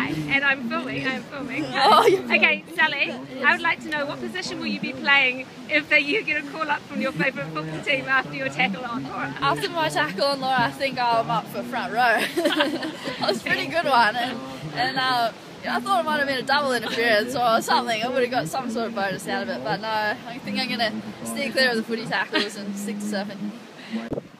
Hi, and I'm filming. Okay, Sally, I would like to know what position will you be playing if you get a call up from your favourite football team after your tackle on Laura? After my tackle on Laura, I think I'm up for front row. That was a pretty good one, and I thought it might have been a double interference or something. I would have got some sort of bonus out of it, but no, I think I'm going to steer clear of the footy tackles and stick to surfing.